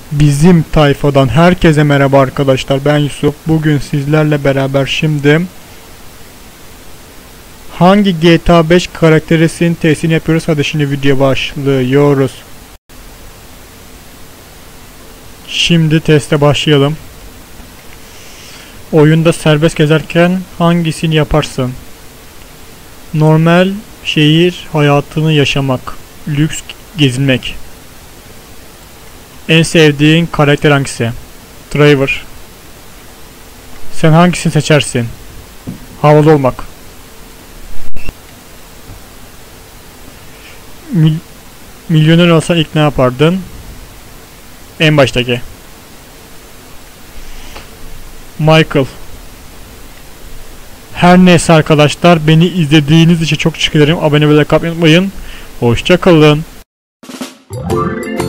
Bizim tayfadan herkese merhaba arkadaşlar, ben Yusuf. Bugün sizlerle beraber hangi GTA 5 karakterisinin testini yapıyoruz. Hadi şimdi video başlıyoruz. Şimdi teste başlayalım. Oyunda serbest gezerken hangisini yaparsın? Normal şehir hayatını yaşamak, lüks gezinmek. En sevdiğin karakter hangisi? Driver. Sen hangisini seçersin? Havalı olmak. Milyoner olsan ilk ne yapardın? En baştaki. Michael. Her neyse arkadaşlar, beni izlediğiniz için çok teşekkür ederim. Abone olmayı unutmayın. Hoşça kalın.